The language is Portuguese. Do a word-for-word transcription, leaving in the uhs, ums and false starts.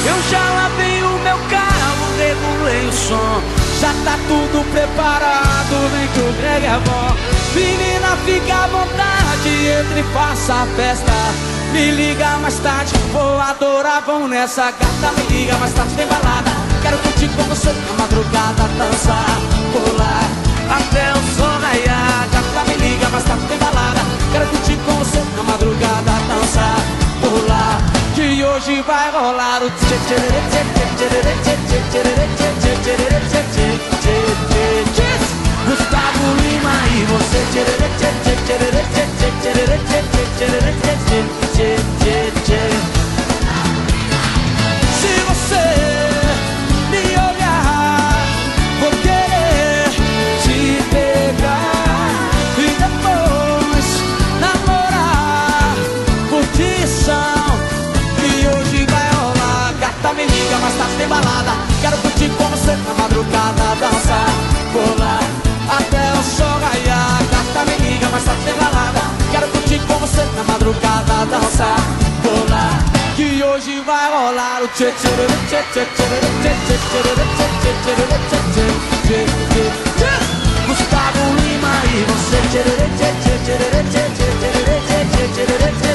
Eu já lavei o meu carro, regulei o som, já tá tudo preparado, vem que o Greg é bom. Menina, fica à vontade, entre e faça a festa. Me liga mais tarde, vou adorar, vão nessa gata. Me liga mais tarde, tem balada. Quero curtir com você na madrugada, dançar, pular até o sol raiar. Gata, me liga mais tarde, tem balada. Quero curtir com você na madrugada, dançar, pular, que hoje vai rolar o tchê tchê tchê tchê tchê tchê tchê tchê tchê tchê tchê tchê. Gustavo Lima e você tchê tchê tchê tchê tchê tchê tchê tchê tchê tchê tchê. Se você me olhar, vou querer te pegar e depois namorar, curtição, que hoje vai rolar. Gata, me liga, mais tarde tem balada. Quero curtir com você na madrugada, dançar, pular até o sol raiar. Gata, me liga, mais tarde tem balada. Quero curtir com você na madrugada, dançar, pular, que hoje vai rolar o tchê tchê tchê tchê tchê tchê tchê tchê tchê tchê. Gustavo Lima e você tchê tchê tchê tchê tchê tchê tchê tchê tchê tchê.